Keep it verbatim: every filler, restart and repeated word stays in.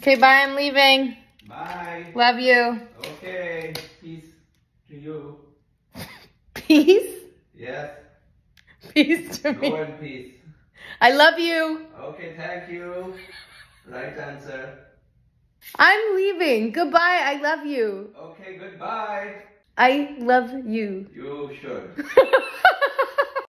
Okay, bye. I'm leaving. Bye. Love you. Okay. Peace to you. Peace? Yes. Peace to me. Go in peace. I love you. Okay, thank you. Right answer. I'm leaving. Goodbye. I love you. Okay, goodbye. I love you. You should.